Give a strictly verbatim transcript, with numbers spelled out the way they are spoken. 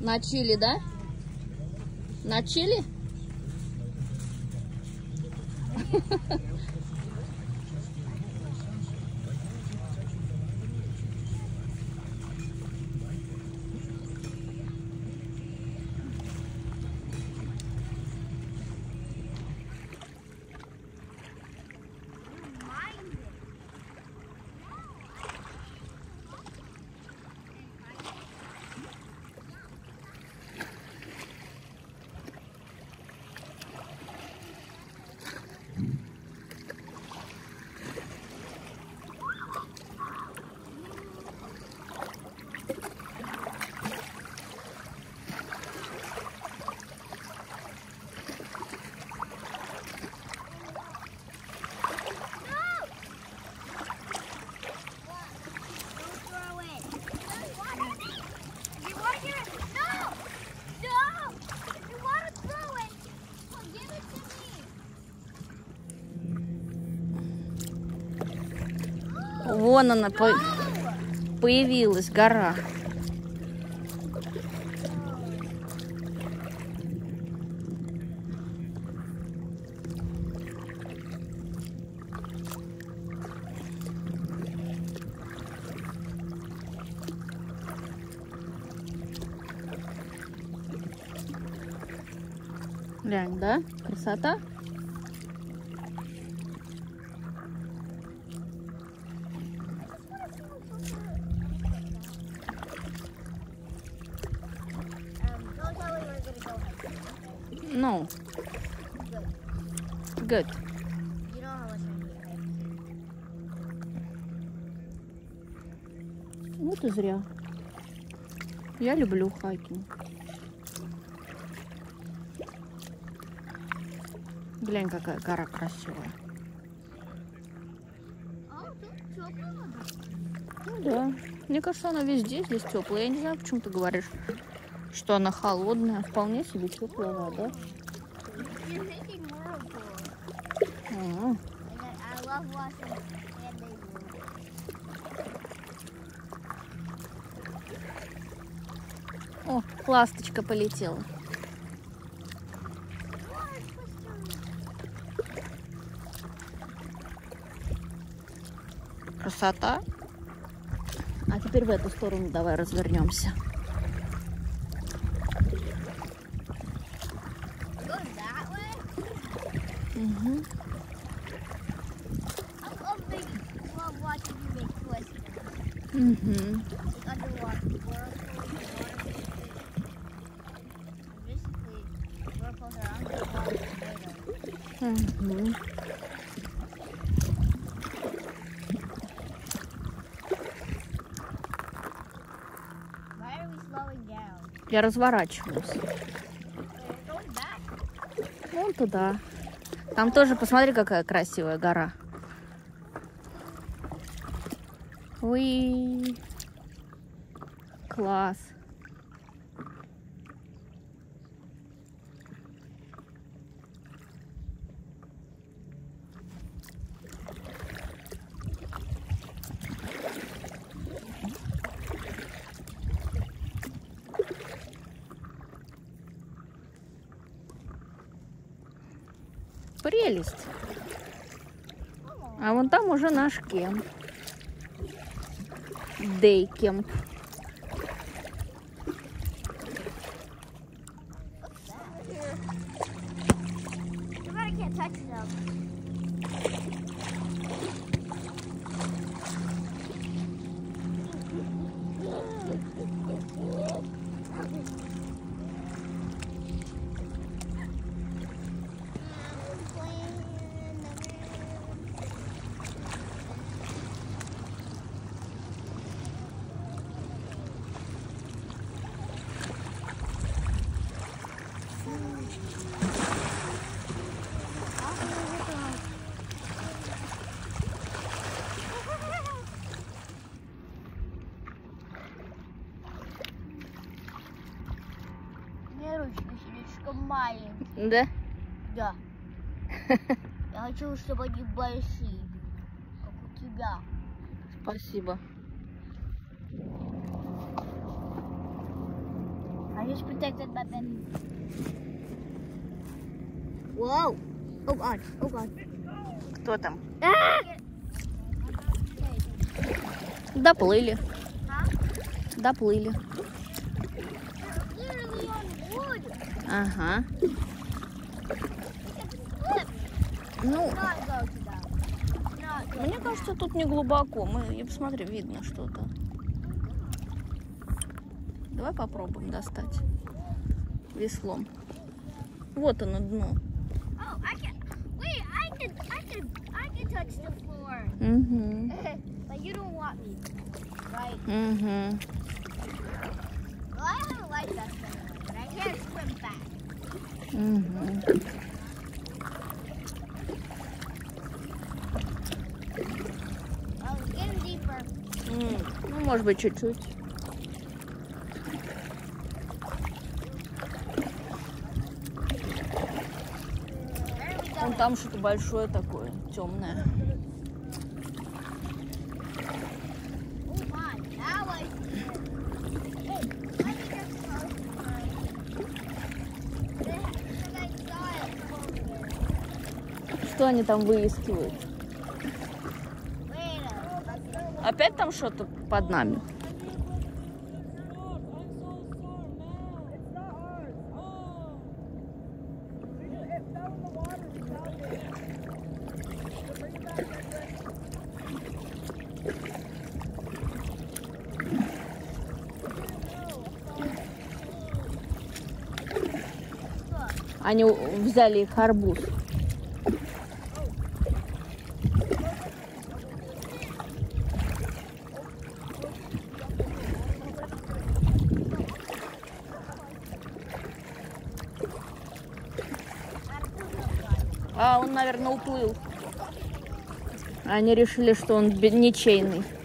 На чили, да? На чили? Вон она по... появилась, гора. Глянь, да? Красота. No. Good. You know how much I hate. Вот и зря. Я люблю хайкинг. Глянь, какая гора красивая. Ну да. Мне кажется, она везде здесь теплая. Я не знаю, почему ты говоришь, что она холодная. Вполне себе теплая вода. А-а-а. О, ласточка полетела. Красота. А теперь в эту сторону давай развернемся. Угу. Угу. Угу. Я разворачиваюсь. Вон туда. Там тоже, посмотри, какая красивая гора. Уи. Класс. Прелесть. А вон там уже наш кемп. Дэй кемп. Ручки слишком маленькие. Да? Да. Я хочу, чтобы они большие, как у тебя. Спасибо. I just protected by Benny. Whoa! Oh God! Oh God! Кто там? Ah! Доплыли. Huh? Доплыли. Literally on wood. Ага. Flip. Ну, Not go to that. Not go. мне кажется, тут не глубоко. Мы, и посмотри, видно что-то. Давай попробуем достать веслом. Вот оно дно. Oh, I can. Wait, I can. I can. I can touch the floor. Угу. But you don't want me, right? Угу. Well, I have a life vest anyway, but I can't swim back. Угу. Oh, it's getting deeper. Ну, может быть, чуть-чуть. Where are we Вон going? там что-то большое такое, темное. Oh my, that was good. Hey, let me just close my. Then I saw it closer. Что они там выискивают? Wait a minute. Опять там что-то под нами? Они взяли их арбуз. А он, наверное, уплыл. Они решили, что он бе- ничейный.